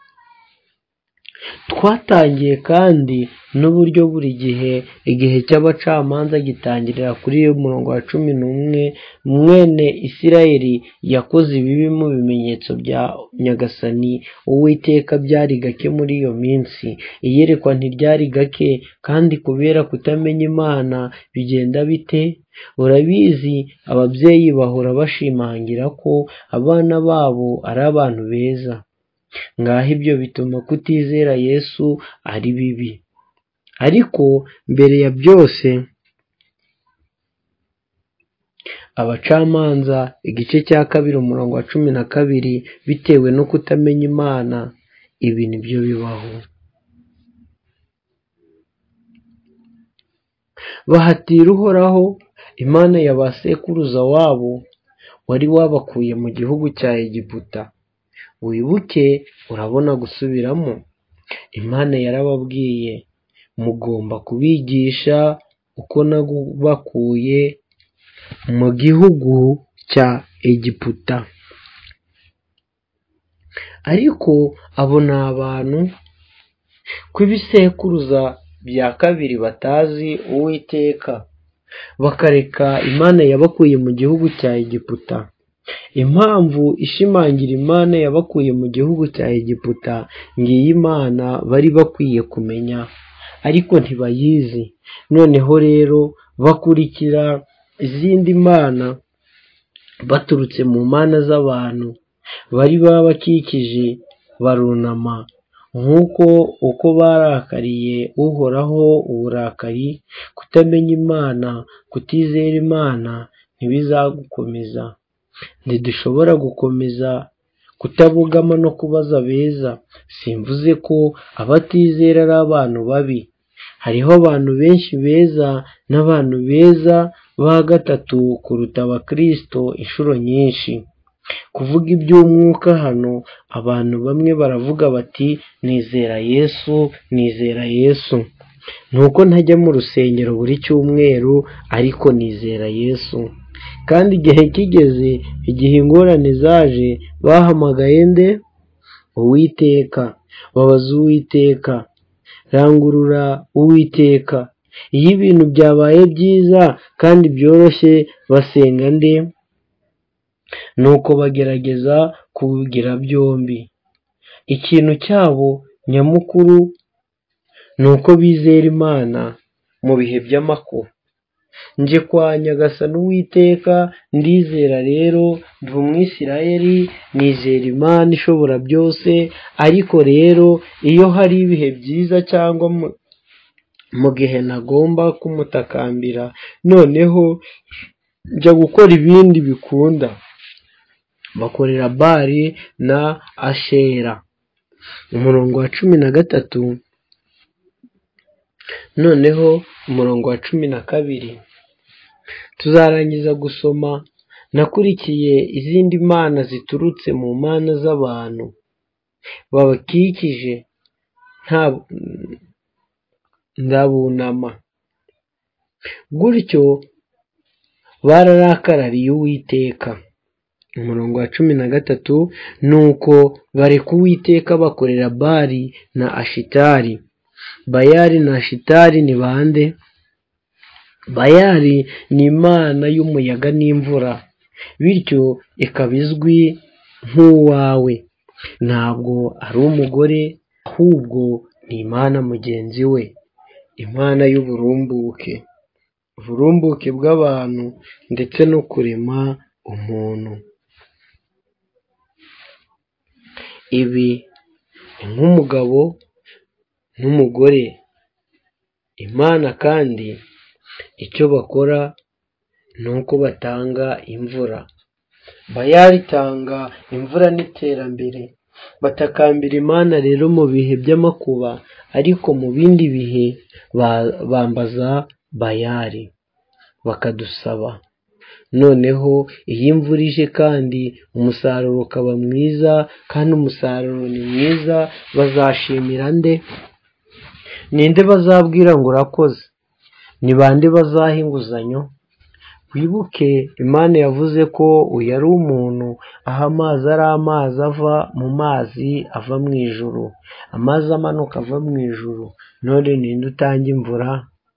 Twatangiye kandi n'uburyo buri gihe igihe cy'abacamanza gitangirira kuri umurongo wa 11. Mwene Isirayeli yakoze ibibi mu bimenyetso bya Nyagasani Uwiteka byari gake muri iyo minsi. Iyerekwa ntiryari gake, kandi kubera kutamenya Imana bigenda bite? Urabizi, ababyeyi bahora bashimangira ko abana babo ari abantu beza. Ngaho ibyo bituma kutizera Yesu ari bibi. Ariko mbere ya byose, Abacamanza igice cya 2 umurongo wa 12, bitewe no kutamenya Imana, ibi nibyo bibaho. Bahatira Uhoraho, Imana ya ba sekuruza wabo, wari wabakuye mu gihugu cya Egiputa. Wibuke urabona gusubiramo. Imana yarababwiye mugomba kubigisha uko nabakuye mu gihugu cya Egiputa. Ariko abo ni abantu kw'ibisekuruza bya kabiri batazi Uwiteka, bakareka Imana yabakuye mu gihugu cya Egiputa. Impamvu ishimangira Imana yabakuye mu gihugu cya Egiputa, ngiyi Imana bari bakwiye kumenya, ariko ntibayizi. Noneho rero bakurikira izindi mana baturutse mu mana z'abantu bari babakikije, barunama nk'uko uko barakariye Uhoraho uburakari. Kutamenya Imana, kutizera Imana ntibizagukomeza. Ntidushobora gukomeza kutabugama no kubaza beza. Simvuze ko abatizera ari abantu babi. Hariho abantu benshi beza n'abantu beza ba gatatu kuruta abakristo inshuro nyinshi. Kuvuga iby'umwuka hano, abantu bamwe baravuga bati nizera Yesu, nizera Yesu. Nuko ntajya mu rusengero buri cyumweru, ariko nizera Yesu. Kandi igihe kigeze, igihe ingorane zaje, bahamagaye nde? Uwiteka. Babaza Uwiteka, rangurura Uwiteka. Iyo ibintu byabaye byiza kandi byoroshye, basenga nde? Nuko bagerageza kubigira byombi. Ikintu cyabo nyamukuru ni uko bizera Imana mu bihe by'amakuba. Nje kwa Nyagasani Uwiteka ndizera rero, ndi Umwisirayeli, nizera Imana ishobora byose. Ariko rero iyo hari ibihe byiza cyangwa mu gihe nagomba kumutakambira, noneho njya gukora ibindi bikunda. Bakorera Bali na Ashera. Umurongo wa 13, noneho umurongo wa 12 tuzarangiza gusoma. Nakurikiye izindi mana ziturutse mu mana z'abantu babakikije, ndabunama. Gutyo bararakarariye Uwiteka. Umurongo wa 13, nuko bareka Uwiteka bakorera Bali na Ashitari. Bayali na Ashitari ni bande? Bayali ni imana y'umuyaga n'imvura, bityo ikaba izwi nk'uwawe. Ntabwo ari umugore, ahubwo ni imana mugenzi we, imana y'uburumbuke, uburumbuke bw'abantu ndetse no kurema umuntu. Ibi ni nk'umugabo n'umugore, Imana kandi icyo bakora ni uko batanga imvura. Bayali itanga imvura n'iterambere. Batakambira Imana rero mu bihe by'amakuba, ariko mu bindi bihe bambaza Bayali bakadusaba. Noneho iyo imvura ije kandi umusaruro ukaba mwiza, kandi umusaruro ni mwiza, bazashimira nde? Ninde bazabwira ngo urakoze? Ni bande bazaha inguzanyo? Wibuke Imana yavuze ko uyu ari umuntu, aho amazi ari amazi ava mu mazi ava mu ijuru, amazi amanuka ava mu ijuru. None ninde utanga imvura?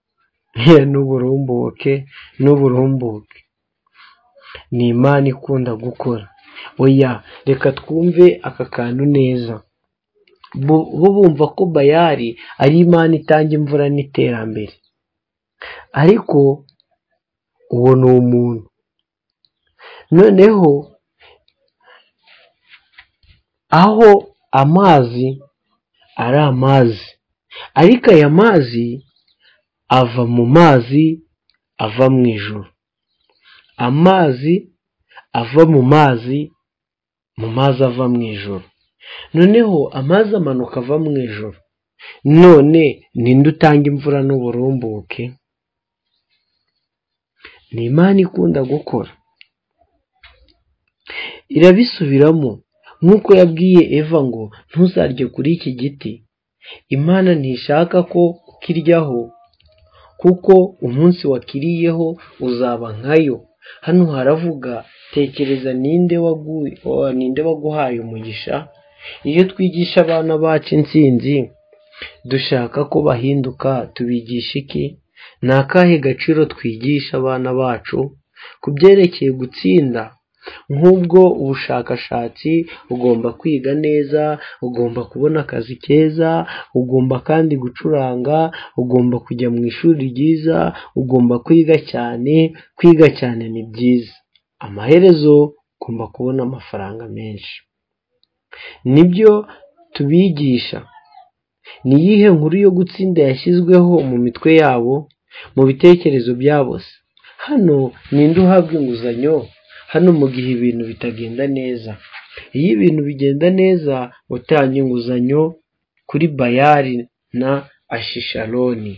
n'uburumbuke. Ni Imana ikunda gukora. Oya, reka twumve aka kantu neza. Bo bumva ko Bayali ari Imana itanga imvura n'iterambere, ariko uwo ni umuntu. Noneho aho amazi ari amazi, ariko aya mazi ava mu mazi ava mu ijuru. Amazi ava mu mazi ava mu ijuru. Noneho amazi amanuka ava mu ijuru. None ninde utanga imvura n'uburumbuke? Ni Imana ikunda gukora. irabisubiramo nk'uko yabwiye Eva ngo ntuzarye kuri iki giti. Imana ntishaka ko ukiryaho kuko umunsi wakiriyeho uzaba nkayo. Hano haravuga tekereza ninde waguhaye umugisha. Iyo twigisha abana bacu intsinzi dushaka ko bahinduka, tubigisha iki? Ni akahe gaciro twigisha abana bacu ku byerekeye gutsinda? Nk'ubwo ubushakashatsi, ugomba kwiga neza, ugomba kubona akazi keza, ugomba kandi gucuranga, ugomba kujya mu ishuri ryiza, ugomba kwiga cyane. Kwiga cyane ni byiza, amaherezo ugomba kubona amafaranga menshi. Nibyo tubigisha. Ni iyihe nkuru yo gutsinda yashyizweho mu mitwe yabo, mu bitekerezo byabo se? Hano ninde uhabwa inguzanyo hano mu gihe ibintu bitagenda neza? Iyo ibintu bigenda neza utanga inguzanyo kuri Bayali na Ashisharoni.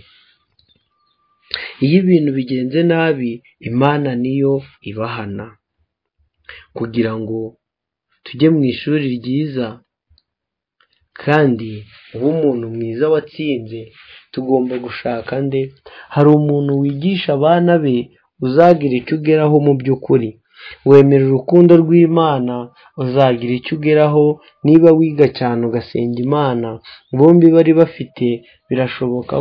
Iyo ibintu bigenze nabi Imana niyo ibahana. Kugira ngo tujye mu ishuri ryiza kandi ube umuntu mwiza watsinze, tugomba gushaka nde? Hari umuntu wigisha abana be uzagira icyo ugeraho mu by'ukuri. Wemera urukundo rw'Imana uzagira icyo ugeraho. Niba wiga cyane ugasenga Imana, bombi bari bafite, birashoboka.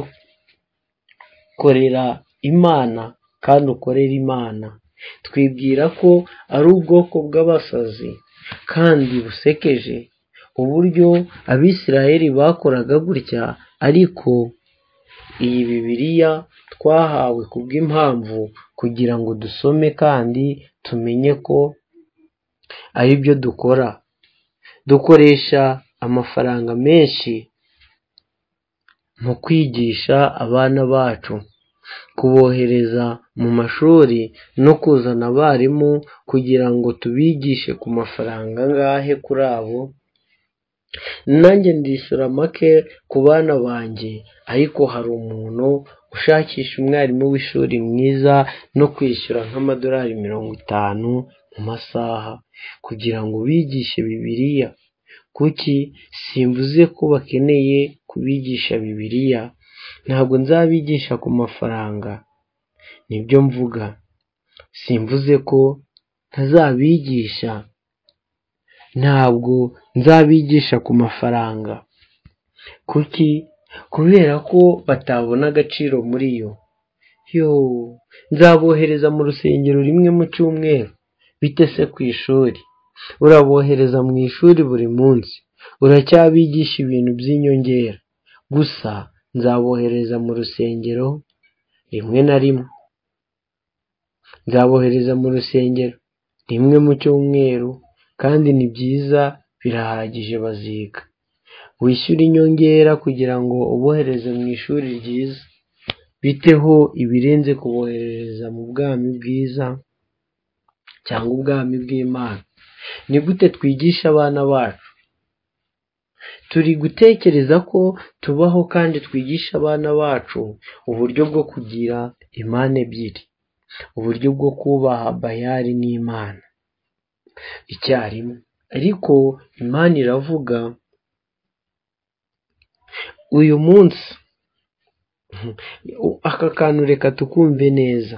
Korera Imana kandi ukorera Imana. Twibwira ko ari ubwoko bw'abasazi kandi busekeje uburyo Abisirayeli bakoraga gutya, ariko iyi Bibiliya twahawe kubw'impamvu kugira ngo dusome kandi tumenye ko ari byo dukora. Dukoresha amafaranga menshi mu kwigisha abana bacu, kubohereza mu mashuri no kuzana abarimu kugira ngo tubigishe ku mafaranga angahe kuri abo? Nanjye ndishyura make ku bana banjye, ariko hari umuntu ushakisha umwarimu w'ishuri mwiza no kwishyura nk'amadolari 50 mu masaha kugira ngo bigishe Bibiliya. Kuki? Simvuze ko bakeneye kubigisha Bibiliya, ntabwo nzabigisha ku mafaranga. Nibyo mvuga, simvuze ko ntazabigisha, ntabwo nzabigisha ku mafaranga. Kuki? Kubera ko batabona agaciro muri yo. Nzabohereza mu rusengero rimwe mu cyumweru. Bite se ku ishuri? Urabohereza mu ishuri buri munsi, uracyabigisha ibintu by'inyongera. Gusa nzabohereza mu rusengero rimwe na rimwe. Nzabohereza mu rusengero rimwe mu cyumweru, kandi ni byiza, birahagije, baziga. Wishyura inyongera kugira ngo ubohereze mu ishuri ryiza. Biteho ibirenze kuboherereza mu bwami bwiza cyangwa ubwami bw'Imana? Ni gute twigisha abana bacu? Turi gutekereza ko tubaho kandi twigisha abana bacu uburyo bwo kugira Imana ebyiri, uburyo bwo kubaha Bayali n'Imana icyarimwe. Ariko Imana iravuga uyu munsi, aka kantu reka tukumve neza.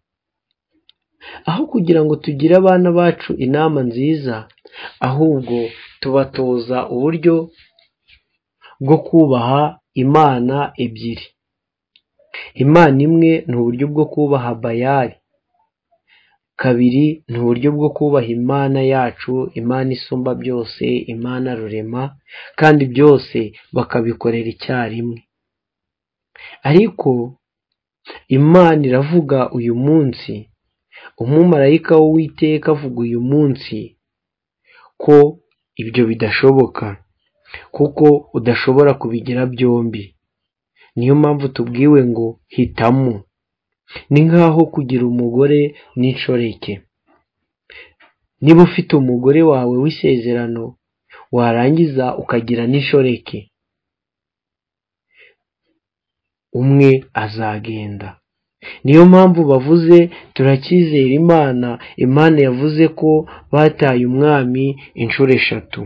Aho kugira ngo tugire abana bacu inama nziza, ahubwo tubatoza uburyo bwo kubaha Imana ebyiri. Imana imwe ni uburyo bwo kubaha Bayali. Kabiri ni uburyo bwo kubaha Imana yacu, Imana isumba byose, Imana rurema, kandi byose bakabikorera icyarimwe. Ariko Imana iravuga uyu munsi, umumarayika w'Uwiteka avuga uyu munsi ko ibyo bidashoboka, kuko udashobora kubigira byombi. Niyo mpamvu tubwiwe ngo hitamo. Ni nk'aho kugira umugore n'inshoreke. Niba ufite umugore wawe w'isezerano, warangiza ukagira n'inshoreke, umwe azagenda. Niyo mpamvu bavuze turacyizera Imana. Imana yavuze ko bataye umwami inshuro 3.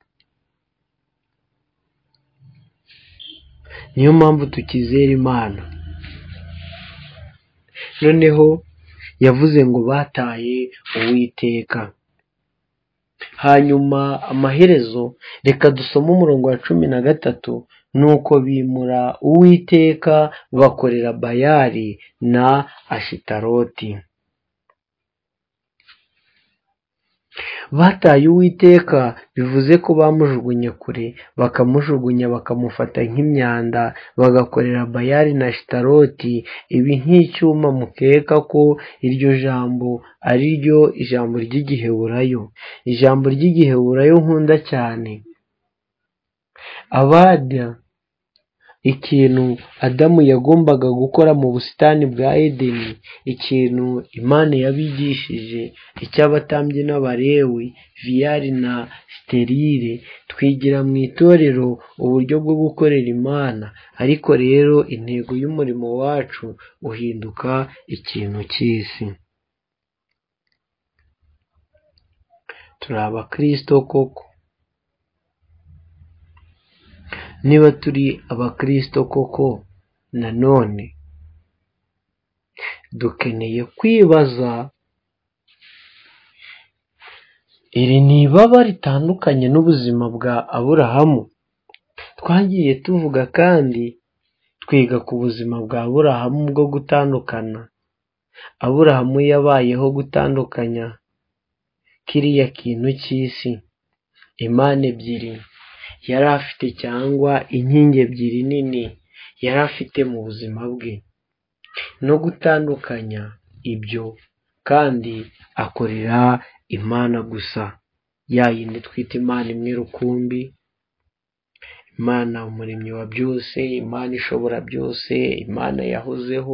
Niyo mpamvu tukizera Imana. Noneho yavuze ngo bataye Uwiteka. Hanyuma amaherezo reka dusome umurongo wa 13. Nuko bimura Uwiteka bakorera Bayali na Ashitaroti. Bataye Uwiteka bivuze ko bamujugunye kure, bakamujugunya bakamufata nk'imyanda, bagakorera Bayali na Ashitaroti. Ibi nk'icyuma mukeka ko iryo jambo ari ryo ijambo ry'Igiheburayo. Ijambo ry'Igiheburayo nkunda cyane. Abada, ikintu Adamu yagombaga gukora mu busitani bwa Edeni, ikintu Imana yabigishije, icy'abatambyi n'Abalewi, Viyali na Siterire, twigira mu itorero uburyo bwo gukorera Imana. Ariko rero intego y'umurimo wacu uhinduka ikintu cy'isi. Turi abakristo koko? Niba turi abakristo koko, nanone dukeneye kwibaza, iri ni ibaba ritandukanye n'ubuzima bwa Aburahamu. Twagiye tuvuga kandi twiga ku buzima bwa Aburahamu bwo gutandukana. Aburahamu yabayeho gutandukanya kiriya kintu cy'isi, Imana ebyiri yari afite, cyangwa inkingi ebyiri nini yari afite mu buzima bwe, no gutandukanya ibyo, kandi akorera Imana gusa, ya yindi twita Imana imwe rukumbi, Imana umuremyi wa byose, Imana ishobora byose, Imana yahozeho.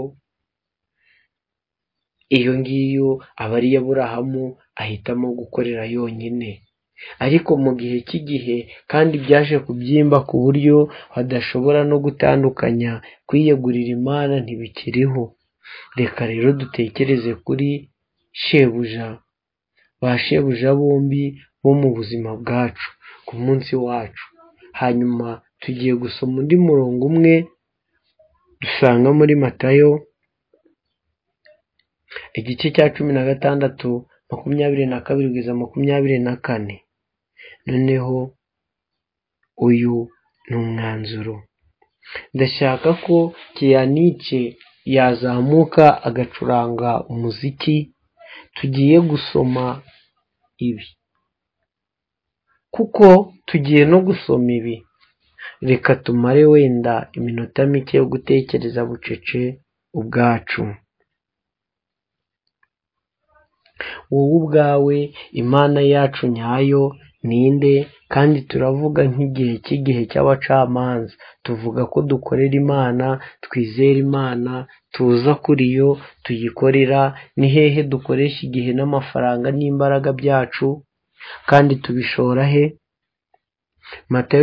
Iyo ngiyo aba ari Aburahamu ahitamo gukorera yonyine. Ariko mu gihe cy'igihe kandi byaje kubyimba ku buryo badashobora no gutandukanya, kwiyegurira Imana ntibikiriho. Reka rero dutekereze kuri shebuja, ba shebuja bombi bo mu buzima bwacu ku munsi wacu. Hanyuma tugiye gusoma undi murongo umwe dusanga muri Matayo igice cya 16, 22 kugeza 24. Noneho uyu ni umwanzuro. Ndashaka ko Kiyanike yazamuka agacuranga umuziki. Tugiye gusoma ibi, kuko tugiye no gusoma ibi. Reka tumare wenda iminota mike yo gutekereza bucece ubwacu. Wowe ubwawe, Imana yacu nyayo ninde? Kandi turavuga nk'igihe cy'abacamanza. Tuvuga ko dukorera Imana, twizera Imana, tuza kuri yo, tuyikorera. Ni hehe dukoresha igihe n'amafaranga n'imbaraga byacu? Kandi tubishora he? Matayo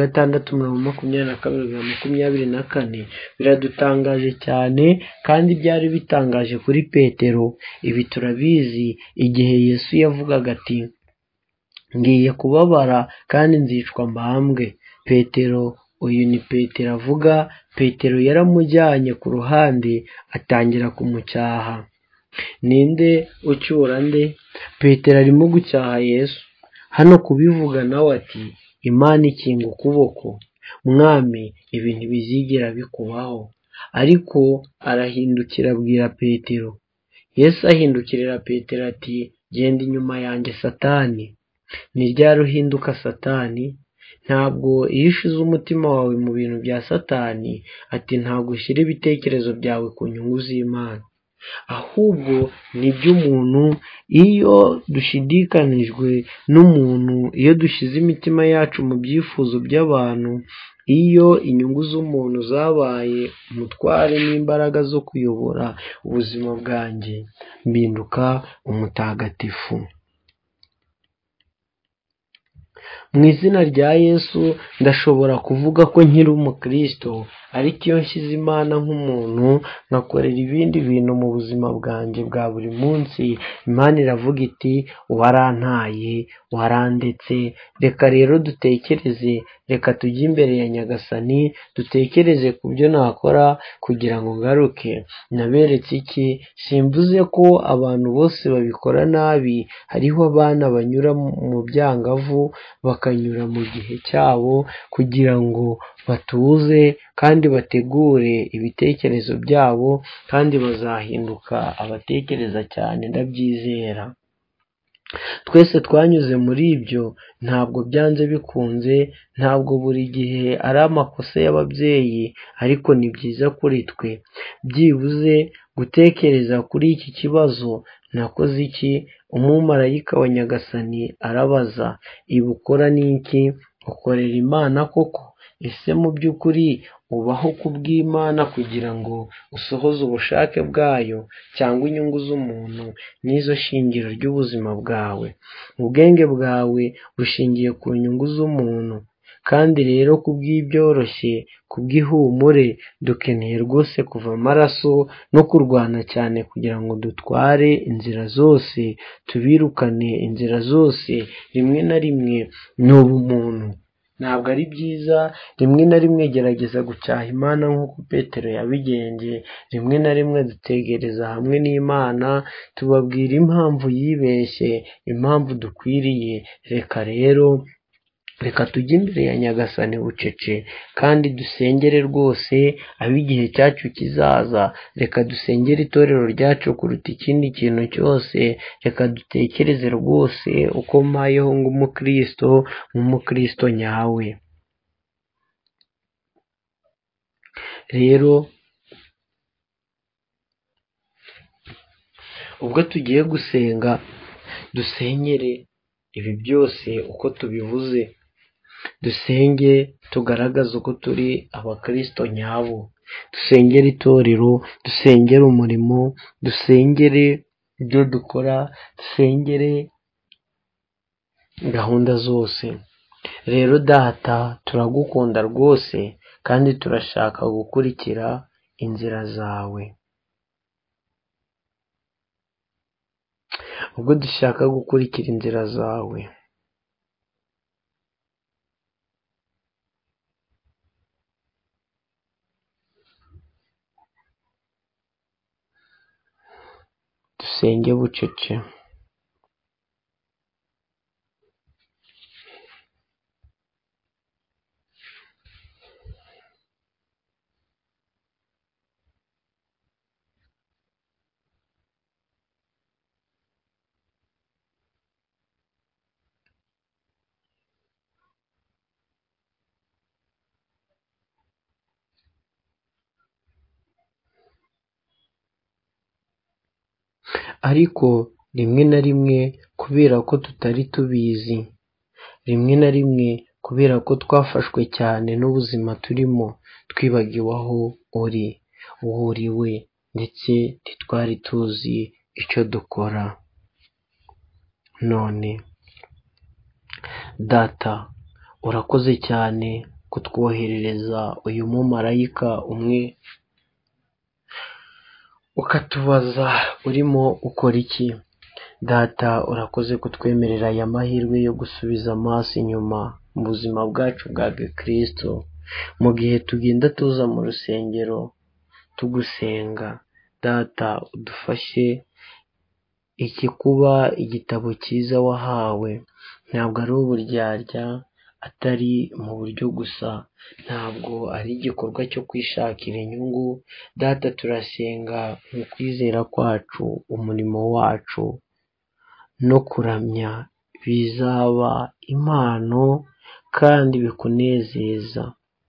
16:22-24 biradutangaje cyane, kandi byari bitangaje kuri Petero. Ibi turabizi igihe Yesu yavugaga ati, ngiye kubabara kandi nzicwa mbambwe. Petero, uyu ni Petero avuga. Petero yaramujyanye ku ruhande atangira kumucyaha. Ninde ucyura nde? Petero arimo gucyaha Yesu. Hano kubivuga nawe ati, Imana ikinga ukuboko, mwami, ibi ntibizigera bikubaho. Ariko arahindukira abwira Petero. Yesu ahindukirira Petero ati, genda inyuma yanjye Satani. Ni ryari uhinduka Satani? Ntabwo iyo ushize umutima wawe mu bintu bya Satani, ati ntabwo ushyira ibitekerezo byawe ku nyungu z'Imana, ahubwo ni iby'umuntu. Iyo dushidikanijwe n'umuntu, iyo dushyize imitima yacu mu byifuzo by'abantu, iyo inyungu z'umuntu zabaye umutware n'imbaraga zo kuyobora ubuzima bwanjye, mpinduka umutagatifu. mu izina rya Yesu ndashobora kuvuga ko nkiri umukristo, ariko iyo nshyize Imana nk'umuntu nkakorera ibindi bintu mu buzima bwanjye bwa buri munsi, Imana iravuga iti warantaye, warandetse. Reka rero dutekereze, reka tujye imbere ya Nyagasani dutekereze ku byo nakora kugira ngo ngaruke. Naberetse iki? Simvuze ko abantu bose babikora nabi, hariho abana banyura mu byangavu bakanyura mu gihe cyabo kugira ngo batuze kandi bategure ibitekerezo byabo, kandi bazahinduka abatekereza cyane, ndabyizera. Twese twanyuze muri ibyo, ntabwo byanze bikunze, ntabwo buri gihe ari amakosa y'ababyeyi, ariko ni byiza kuri twe byibuze gutekereza kuri iki kibazo: nakoze iki? Umumarayika wa Nyagasani arabaza, ibi ukora ni iki? Ukorera Imana koko? Ese mu by'ukuri ubaho kubw'Imana kugira ngo usohoze ubushake bwayo, cyangwa inyungu z'umuntu nizo shingiro ry'ubuzima bwawe? Ubwenge bwawe bushingiye ku nyungu z'umuntu, kandi rero kubw'ibyoroshye, kubw'ihumure, dukeneye rwose kuva amaraso no kurwana cyane kugira ngo dutware inzira zose, tubirukane inzira zose. Rimwe na rimwe ni ubumuntu, ntabwo ari byiza. Rimwe na rimwe gerageza gucyaha Imana nk'uko Petero yabigenje. Rimwe na rimwe dutegereza hamwe n'Imana, tubabwira impamvu yibeshye, impamvu dukwiriye. Reka tujye imbere ya Nyagasani bucece, kandi dusengere rwose ab'igihe cyacu kizaza. Reka dusengere itorero ryacu kuruta ikindi kintu cyose. Reka dutekereze rwose uko mbayeho nk'umukristo nyawe. Rero ubwo tugiye gusenga, dusengere ibi byose uko tubivuze. Dusenge tugaragaze uko turi abakristo nyabo. Dusengere itorero, dusengere umurimo, dusengere ibyo dukora, dusengere gahunda zose. Rero Data, turagukunda rwose kandi turashaka gukurikira inzira zawe. Ubwo dushaka gukurikira inzira zawe, dusenge bucece. Ariko rimwe na rimwe kubera ko tutari tubizi, rimwe na rimwe kubera ko twafashwe cyane n'ubuzima turimo, twibagiwe aho uri, uwo uri we, ndetse ntitwari tuzi icyo dukora. None Data, urakoze cyane kutwoherereza uyu mumarayika umwe ukatubaza urimo ukora iki. Data, urakoze kutwemerera aya mahirwe yo gusubiza amaso inyuma mu buzima bwacu bwa gikristo, mu gihe tugenda tuza mu rusengero tugusenga. Data, udufashe iki kuba igitabo cyiza wahawe, ntabwo ari uburyarya, atari mu buryo gusa, ntabwo ari igikorwa cyo kwishakira inyungu. Data, turasenga mu kwizera kwacu, umurimo wacu no kuramya bizaba impano kandi bikunezeza.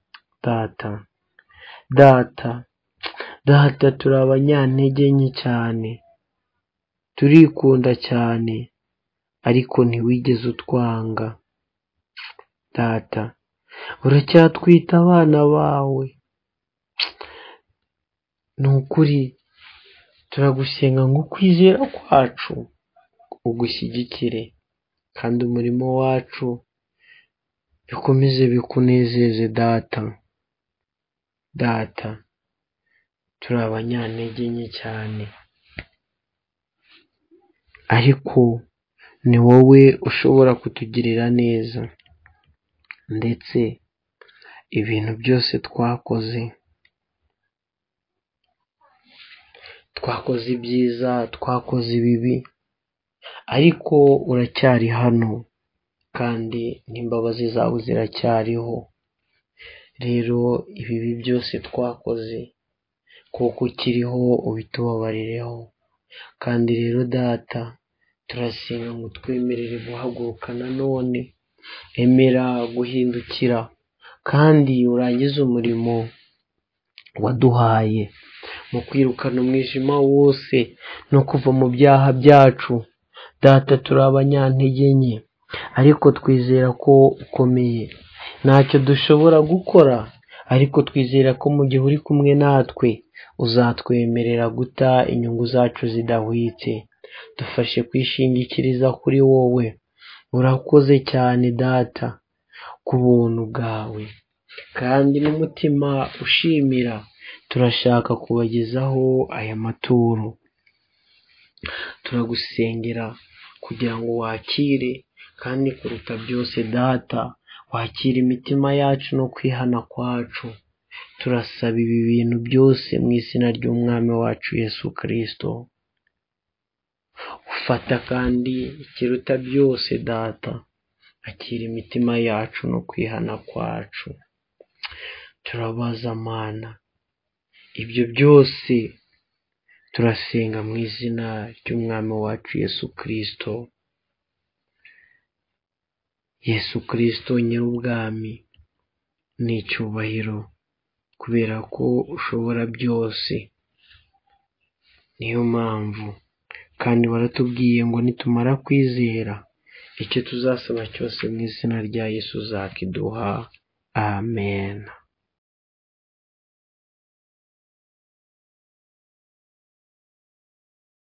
Data, turi abanyantege nke cyane, turikunda cyane, ariko ntiwigeze utwanga. Data, uracyatwita abana bawe. Ni ukuri turagusenga ngo kwizera kwacu ugushyigikire, kandi umurimo wacu bikomeze bikunezeze data. Data, turi abanyantege nke cyane, ariko ni wowe ushobora kutugirira neza, ndetse ibintu byose twakoze ibyiza, twakoze ibibi, ariko uracyari hano kandi n'imbabazi zawe ziracyariho. Rero ibibi byose twakoze kuko ukiriho ubitubabarireho. Kandi rero data, turasenga ngo twemerere guhaguruka nanone, emera guhindukira kandi urangize umurimo waduhaye mu kwirukana umwijima wose no kuva mu byaha byacu. Data, turi abanyantege nke, ariko twizera ko ukomeye. Ntacyo dushobora gukora, ariko twizera ko mu gihe uri kumwe natwe uzatwemerera guta inyungu zacu zidahwitse. Dufashe kwishingikiriza kuri wowe. Urakoze cyane data ku buntu bwawe, kandi n'umutima ushimira turashaka kubagezaho aya maturo. Turagusengera kugira ngo wakire, kandi kuruta byose data, wakira imitima yacu no kwihana kwacu. Turasaba ibi bintu byose mu izina ry'umwami wacu Yesu Kristo. Ufata kandi ikiruta byose data, akira imitima yacu no kwihana kwacu. Turabaza Mana, ibyo byose turasenga mu izina ry'umwami wacu Yesu Kristo. Yesu Kristo nyir'ubwami n'icyubahiro, kubera ko ushobora byose. Niyo mpamvu kandi waratubwiye ngo nitumara kwizera, icyo tuzasaba cyose mu izina rya Yesu uzakiduha. Amen.